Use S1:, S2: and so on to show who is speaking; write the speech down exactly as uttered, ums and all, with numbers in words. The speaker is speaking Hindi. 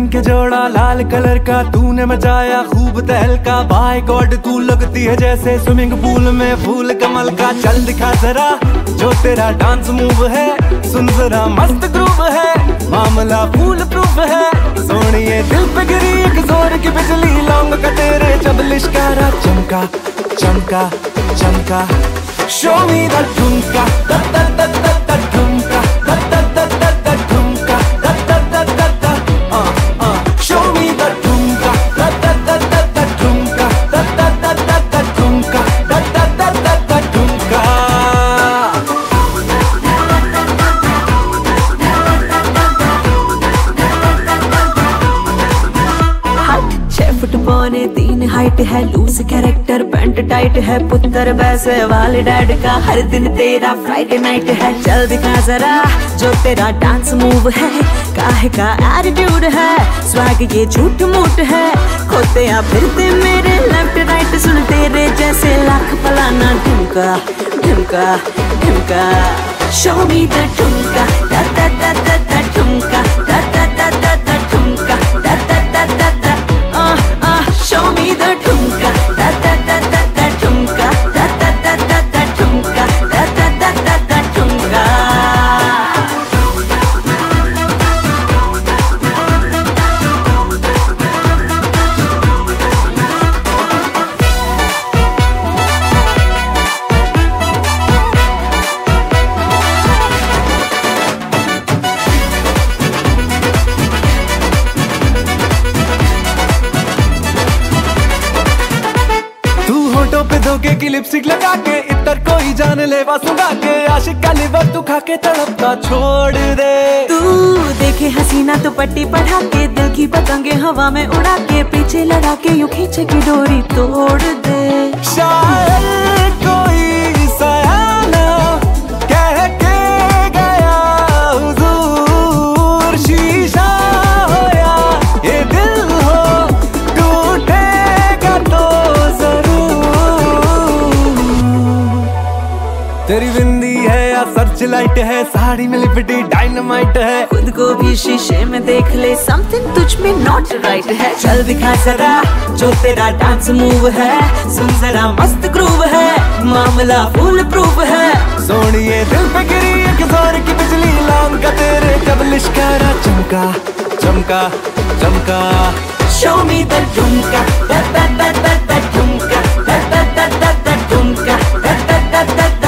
S1: के जोड़ा लाल कलर का तूने मचाया खूब तहलका। बाय गॉड तू लगती है जैसे स्विमिंग पूल में फूल कमल का। चल दिखा जरा जो तेरा डांस मूव है, सुन जरा मस्त ग्रूव है, मामला फूल प्रूफ है। सोनिए दिल पे गिरी एक जोर की बिजली, लौंग का तेरे जब लिश्कारा चमका चमका चमका। शो मी द ठुमका द द द द द ठुमका द द द द द ठुमका द द द द द अ अ। शो मी द ठुमका द द द द द ठुमका द द द द द ठुमका द द द द द ठुमका।
S2: फुट पौने तीन हाइट है, लूज कैरेक्टर पैंट टाइट है, पुत्र वैसे वाले डैड का हर दिन तेरा फ्राइडे नाइट है। चल दिखा जरा जो तेरा डांस मूव है, काहे का एटीट्यूड है, स्वैग ये झूठ मूठ है। खोते या फिरते मेरे लेफ्ट राइट, सुन तेरे जैसे लाख फलाना ढुमका ढुमका ढुमका। शो मी द ठुमका दा दा दा दा दा ठुमका दा दा दा दा दा ठुमका दा दा दा दा दा। Show me the ठुमका da da da da da ठुमका da da da da da ठुमका da da da da da ठुमका।
S1: पे धोखे की लिपस्टिक लगा के इतर कोई जान ले सुगा के। आशिक का लिवर तू खा के तड़पता छोड़ दे।
S2: तू देखे हसीना तो पट्टी पढ़ा के, दिल की पतंगे हवा में उड़ा के, पीछे लड़ा के यूं खींचे की डोरी तोड़ दे।
S1: शायर कोई सयाना कह के गया हुजूर, शीशा हो या ये दिल हो टूटेगा तो तेरी बिंदी है या सर्च लाइट है, साड़ी में लिपटी डायनामाइट है।
S2: खुद को भी शीशे में देख ले, समथिंग तुझ में नॉट राइट है। चल दिखा जरा जो तेरा डांस मूव है, सुन जरा मस्त ग्रूव है, मामला फुल प्रूफ है।
S1: सोनिए दिल पे गिरी एक जोर की बिजली, लौंग का तेरे जब लिश्कारा चमका चमका चमका।
S2: शो मी द ठुमका द द द द द ठुमका द द द द द ठुमका द द द द